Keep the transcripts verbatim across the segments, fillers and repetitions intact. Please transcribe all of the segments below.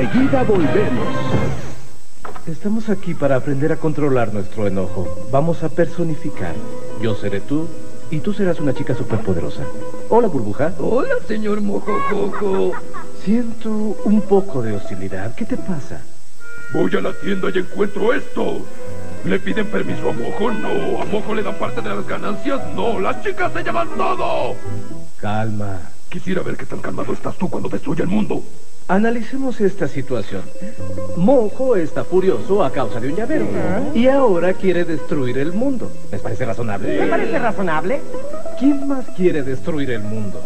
Enseguida volvemos. Estamos aquí para aprender a controlar nuestro enojo. Vamos a personificar. Yo seré tú y tú serás una chica superpoderosa. Hola, burbuja. Hola, señor Mojojojo. Siento un poco de hostilidad. ¿Qué te pasa? Voy a la tienda y encuentro esto. ¿Le piden permiso a Mojo? No. ¿A Mojo le dan parte de las ganancias? No. Las chicas se llevan todo. Calma. Quisiera ver qué tan calmado estás tú cuando destruye el mundo. Analicemos esta situación. Mojo está furioso a causa de un llavero. Uh-huh. Y ahora quiere destruir el mundo. ¿Les parece razonable? ¿Me parece razonable? ¿Quién más quiere destruir el mundo?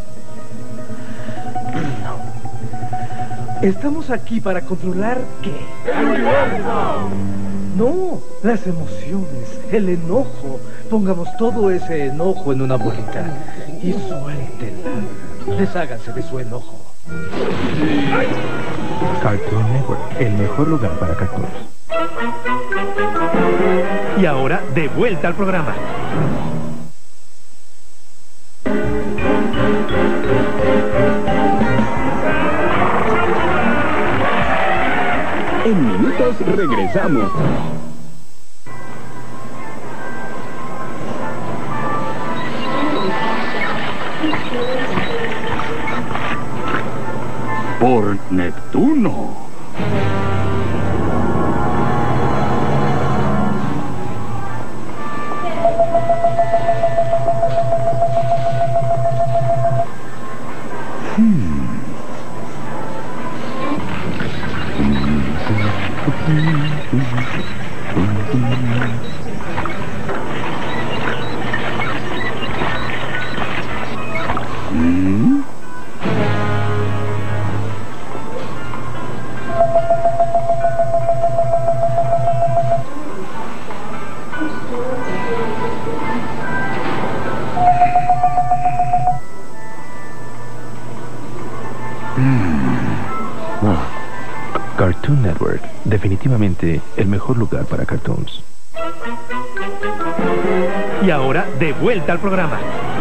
No. Estamos aquí para controlar ¿qué? ¡El universo! No, las emociones, el enojo. Pongamos todo ese enojo en una bolita y suéltenla. Desháganse de su enojo. Cartoon Network, el mejor lugar para cartoons. Y ahora, de vuelta al programa. En minutos regresamos. Por Neptuno. ¿Mm? Cartoon Network, definitivamente el mejor lugar para cartoons. Y ahora, de vuelta al programa.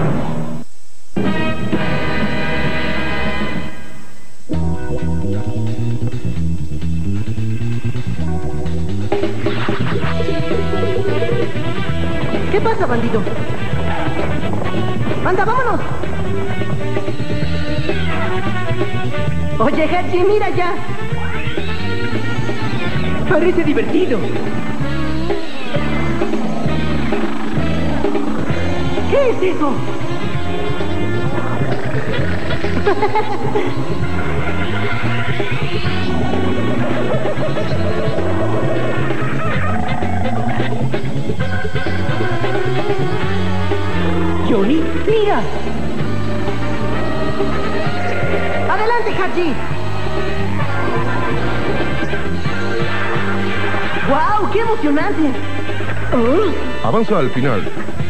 ¿Qué pasa, bandido? ¡Anda, vámonos! Oye, Hachi, mira ya. Parece divertido. ¿Qué es eso? Johnny, mira. Adelante, Hachi. ¡Wow! ¡Qué emocionante! Oh. Avanza al final.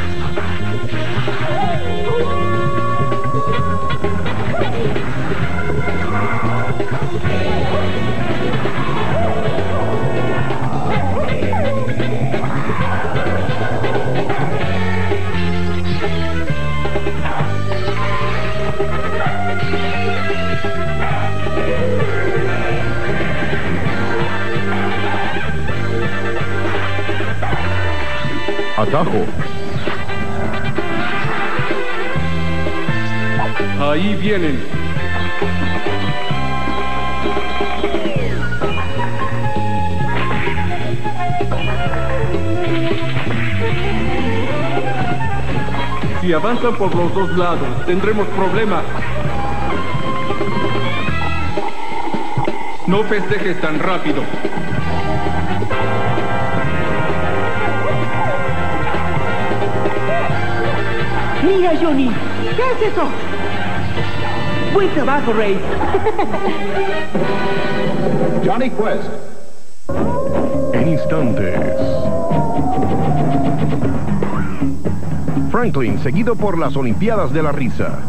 Atajo. Ahí vienen. Si avanzan por los dos lados, tendremos problemas. No festejes tan rápido. Mira, Johnny. ¿Qué es eso? Buen trabajo, Ray. Johnny Quest. En instantes. Franklin, seguido por las Olimpiadas de la Risa.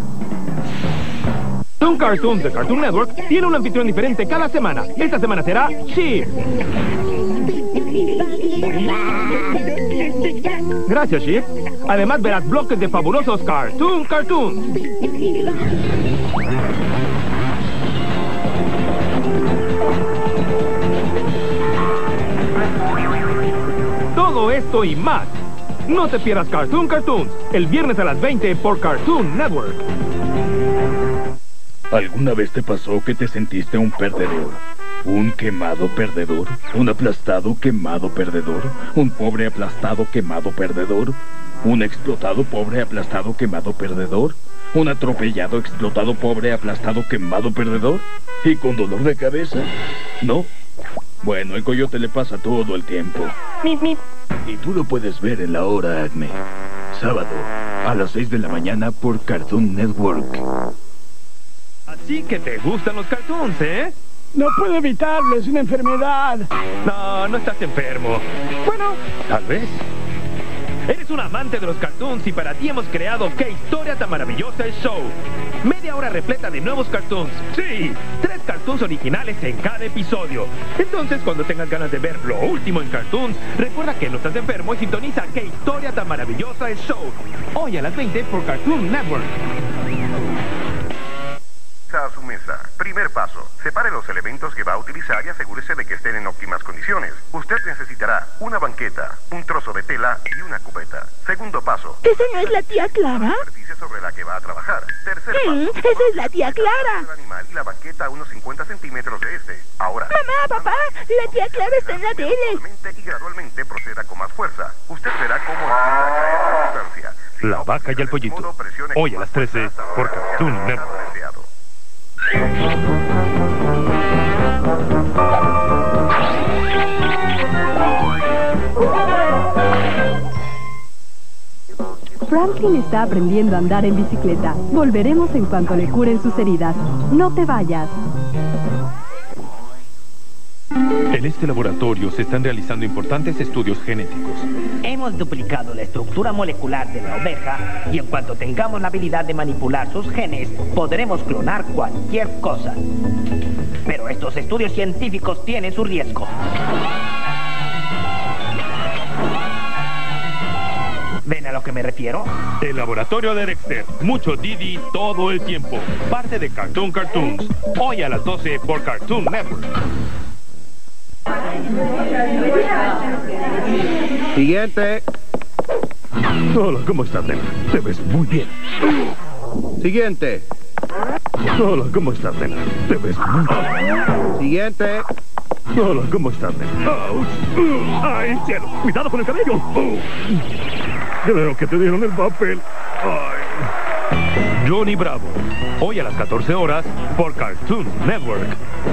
Un cartoon de Cartoon Network tiene un anfitrión diferente cada semana. Esta semana será Chip. Gracias, Chip. Además verás bloques de fabulosos Cartoon Cartoon. todo esto y más. No te pierdas Cartoon Cartoons, el viernes a las veinte por Cartoon Network. ¿Alguna vez te pasó que te sentiste un perdedor? ¿Un quemado perdedor? ¿Un aplastado quemado perdedor? ¿Un pobre aplastado quemado perdedor? ¿Un explotado pobre aplastado quemado perdedor? ¿Un atropellado explotado pobre aplastado quemado perdedor? ¿Y con dolor de cabeza? ¿No? Bueno, el coyote le pasa todo el tiempo. Y tú lo puedes ver en la hora Acme. Sábado, a las seis de la mañana por Cartoon Network. Así que te gustan los cartoons, ¿eh? No puedo evitarlo, es una enfermedad. No, no estás enfermo. Bueno, tal vez. Eres un amante de los cartoons y para ti hemos creado ¡Qué historia tan maravillosa el show! Media hora repleta de nuevos cartoons. ¡Sí! Tres cartoons originales en cada episodio. Entonces, cuando tengas ganas de ver lo último en cartoons, recuerda que no estás enfermo y sintoniza ¡Qué historia tan maravillosa el show! Hoy a las veinte por Cartoon Network. A su mesa. Primer paso. Separe los elementos que va a utilizar y asegúrese de que estén en óptimas condiciones. Usted necesitará una banqueta, un trozo de tela y una cubeta. Segundo paso. ¿Esa no es la tía Clara? La superficie sobre la que va a trabajar. Tercer Mm, paso. esa es la tía Clara. El animal y la banqueta a unos cincuenta centímetros de este. Ahora. Mamá, papá, la tía Clara está en la tele. Gradualmente y gradualmente proceda con más fuerza. Usted verá cómo empieza a caer la sustancia. Si La no vaca y el funciona de pollito. modo, presione Hoy con a las más trece fuerza hasta por lograr el Cartoon resultado Network. deseado. Franklin está aprendiendo a andar en bicicleta. Volveremos en cuanto le curen sus heridas. No te vayas. En este laboratorio se están realizando importantes estudios genéticos. Hemos duplicado la estructura molecular de la oveja y en cuanto tengamos la habilidad de manipular sus genes, podremos clonar cualquier cosa. Pero estos estudios científicos tienen su riesgo. ¿Ven a lo que me refiero? El laboratorio de Dexter. Mucho Didi todo el tiempo. Parte de Cartoon Cartoons. Hoy a las doce por Cartoon Network. Siguiente. Hola, ¿cómo estás, nena? Te ves muy bien. Siguiente. Hola, ¿cómo estás, nena? Te ves muy bien. Siguiente. Hola, ¿cómo estás, nena? ¡Auch! ¡Ay, cielo! ¡Cuidado con el cabello! ¡Oh! Creo que te dieron el papel. ¡Ay! Johnny Bravo. Hoy a las catorce horas por Cartoon Network.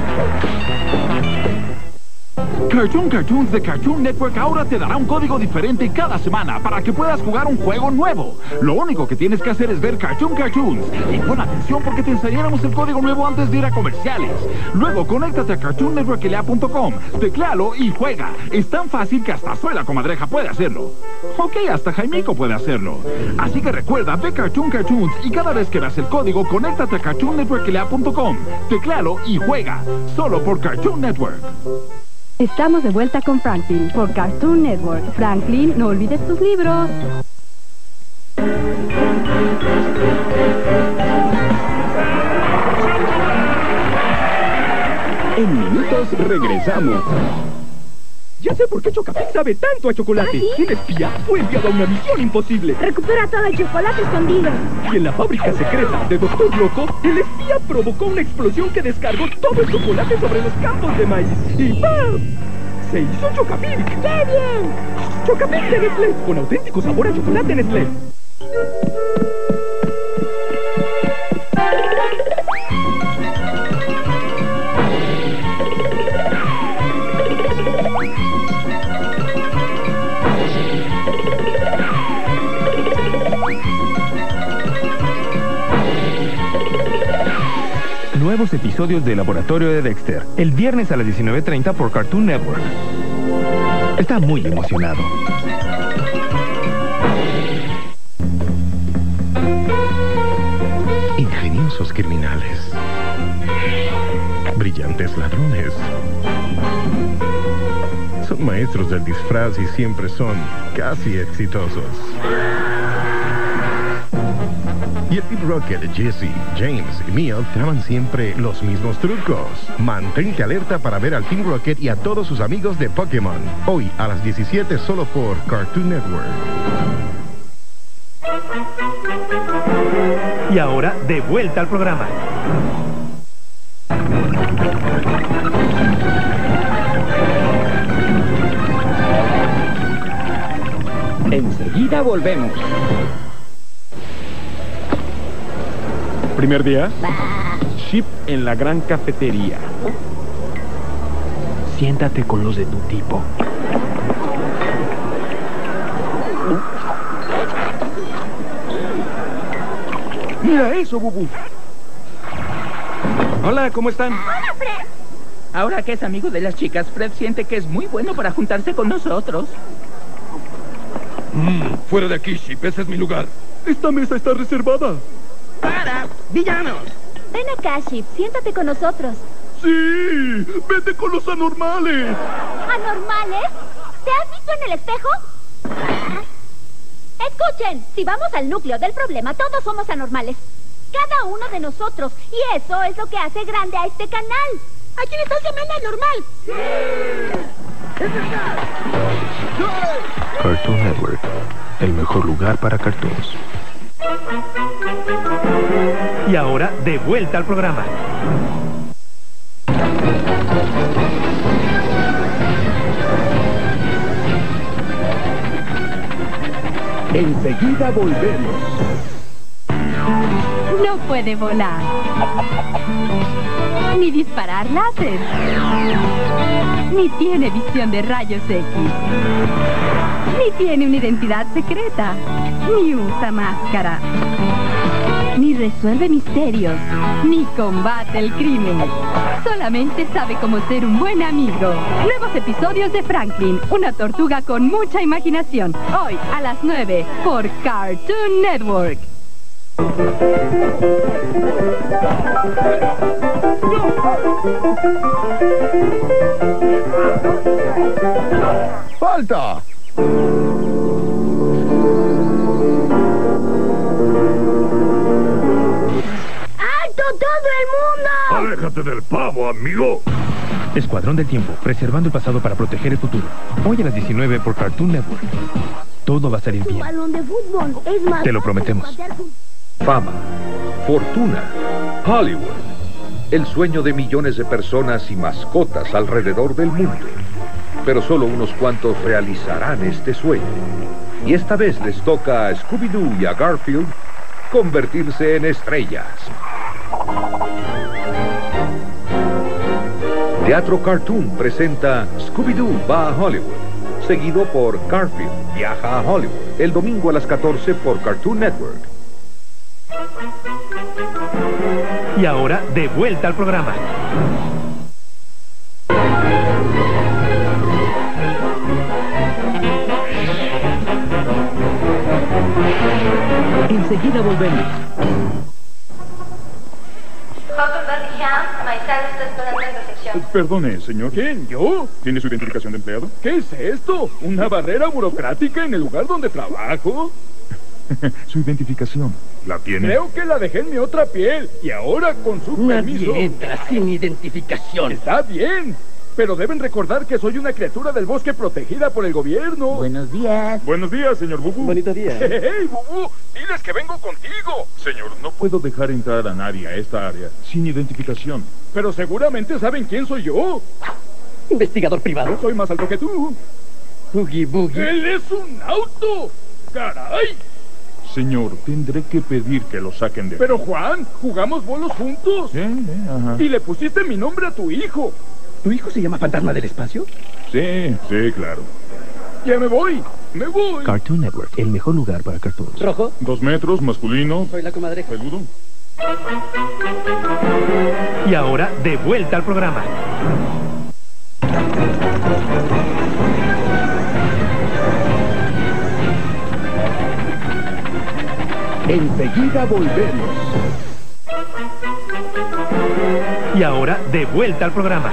Cartoon Cartoons de Cartoon Network ahora te dará un código diferente cada semana para que puedas jugar un juego nuevo. Lo único que tienes que hacer es ver Cartoon Cartoons. Y pon atención porque te enseñaremos el código nuevo antes de ir a comerciales. Luego, conéctate a cartoon network l a punto com, tecléalo y juega. Es tan fácil que hasta Suela Comadreja puede hacerlo. Ok, hasta Jaimico puede hacerlo. Así que recuerda, ve Cartoon Cartoons y cada vez que veas el código, conéctate a cartoon network l a punto com, tecléalo y juega. Solo por Cartoon Network. Estamos de vuelta con Franklin por Cartoon Network. Franklin, no olvides tus libros. En minutos regresamos. Ya sé por qué Chocapic sabe tanto a chocolate. ¿Ah, sí? Un espía fue enviado a una misión imposible. Recupera todo el chocolate escondido. Y en la fábrica secreta de Doctor Loco, el espía provocó una explosión que descargó todo el chocolate sobre los campos de maíz. Y ¡pam! Se hizo Chocapic. ¡Qué bien! Chocapic de Nestlé, con auténtico sabor a chocolate Nestlé. Nuevos episodios de Laboratorio de Dexter, el viernes a las diecinueve treinta por Cartoon Network. Está muy emocionado. Ingeniosos criminales. Brillantes ladrones. Son maestros del disfraz y siempre son casi exitosos. Y Y el Team Rocket, Jesse, James y Mia traman siempre los mismos trucos. Mantente alerta para ver al Team Rocket y a todos sus amigos de Pokémon. Hoy a las diecisiete solo por Cartoon Network. Y ahora, de vuelta al programa. Enseguida volvemos. Primer día. Chip en la gran cafetería. Siéntate con los de tu tipo. Mira eso, Bubu. Hola, ¿cómo están? Hola, Fred. Ahora que es amigo de las chicas, Fred siente que es muy bueno para juntarse con nosotros. Mm, fuera de aquí, Chip. Ese es mi lugar. Esta mesa está reservada. ¡Para! ¡Villanos! Ven acá, Chip. Siéntate con nosotros. ¡Sí! ¡Vete con los anormales! ¿Anormales? ¿Te has visto en el espejo? Escuchen, si vamos al núcleo del problema, todos somos anormales. Cada uno de nosotros. Y eso es lo que hace grande a este canal. ¿A quién estás llamando anormal? Cartoon Network, el mejor lugar para cartoons. Y ahora, de vuelta al programa. Enseguida volvemos. No puede volar. Ni disparar láser. Ni tiene visión de rayos X. Ni tiene una identidad secreta. Ni usa máscara. Ni resuelve misterios. Ni combate el crimen. Solamente sabe cómo ser un buen amigo. Nuevos episodios de Franklin, una tortuga con mucha imaginación. Hoy a las nueve por Cartoon Network. ¡Falta! ¡Alto todo el mundo! ¡Aléjate del pavo, amigo! Escuadrón del Tiempo, preservando el pasado para proteger el futuro. Hoy a las diecinueve por Cartoon Network. Todo va a salir bien. Balón de fútbol es más Te lo prometemos. Fama, fortuna, Hollywood. El sueño de millones de personas y mascotas alrededor del mundo. Pero solo unos cuantos realizarán este sueño. Y esta vez les toca a Scooby-Doo y a Garfield convertirse en estrellas. Teatro Cartoon presenta Scooby-Doo va a Hollywood, seguido por Garfield viaja a Hollywood, el domingo a las catorce por Cartoon Network. Y ahora, de vuelta al programa. Enseguida volvemos. Maizal está esperando en recepción. Perdone, señor. ¿Quién? ¿Yo? ¿Tiene su identificación de empleado? ¿Qué es esto? ¿Una barrera burocrática en el lugar donde trabajo? Su identificación, ¿la tiene? Creo que la dejé en mi otra piel. Y ahora, con su permiso... Nadie entra sin identificación. Está bien. Pero deben recordar que soy una criatura del bosque protegida por el gobierno. Buenos días. Buenos días, señor Bubu. Bonito día. ¡Hey, Bubu! ¡Diles que vengo contigo! Señor, no puedo dejar entrar a nadie a esta área sin identificación. Pero seguramente saben quién soy yo. ¿Investigador privado? Soy más alto que tú. Oogie Boogie. ¡Él es un auto! ¡Caray! Señor, tendré que pedir que lo saquen de... Pero Juan, jugamos bolos juntos. Sí, sí, ajá. Y le pusiste mi nombre a tu hijo. ¿Tu hijo se llama Fantasma del Espacio? Sí, sí, claro. Ya me voy, me voy. Cartoon Network, el mejor lugar para cartoons. ¿Rojo? Dos metros, masculino. Soy la comadre. Peludo. Y ahora, de vuelta al programa. Enseguida volvemos. Y ahora, de vuelta al programa.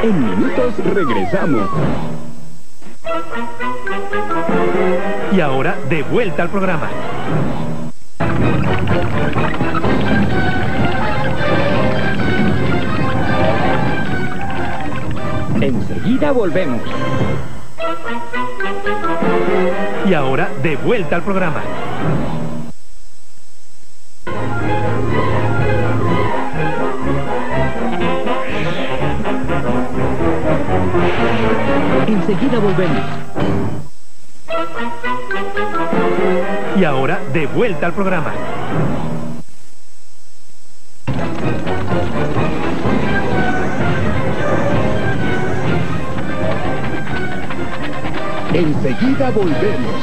En minutos regresamos. Y ahora, de vuelta al programa. Enseguida volvemos. Y ahora, de vuelta al programa. Enseguida volvemos. Y ahora, de vuelta al programa. Enseguida volvemos.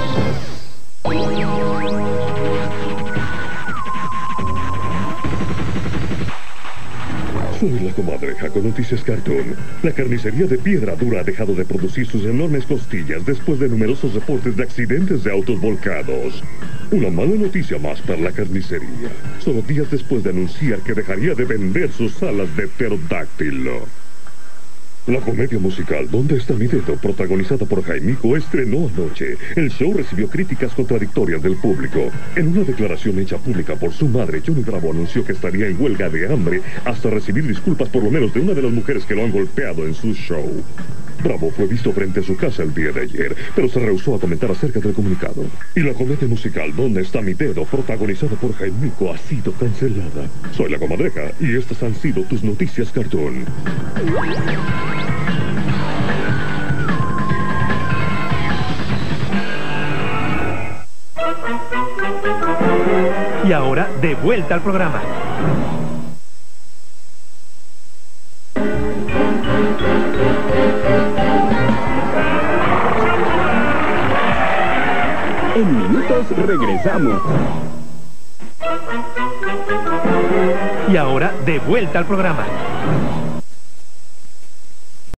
Soy la comadreja con noticias Cartoon. La carnicería de Piedra Dura ha dejado de producir sus enormes costillas después de numerosos reportes de accidentes de autos volcados. Una mala noticia más para la carnicería. Solo días después de anunciar que dejaría de vender sus alas de pterodáctilo. La comedia musical ¿Dónde está mi dedo?, protagonizada por Jaimico, estrenó anoche. El show recibió críticas contradictorias del público. En una declaración hecha pública por su madre, Johnny Bravo anunció que estaría en huelga de hambre hasta recibir disculpas por lo menos de una de las mujeres que lo han golpeado en su show. Bravo fue visto frente a su casa el día de ayer, pero se rehusó a comentar acerca del comunicado. Y la comedia musical ¿Dónde está mi dedo?, protagonizada por Jaimico, ha sido cancelada. Soy la comadreja y estas han sido tus noticias Cartoon. Y ahora, de vuelta al programa. En minutos regresamos. Y ahora, de vuelta al programa.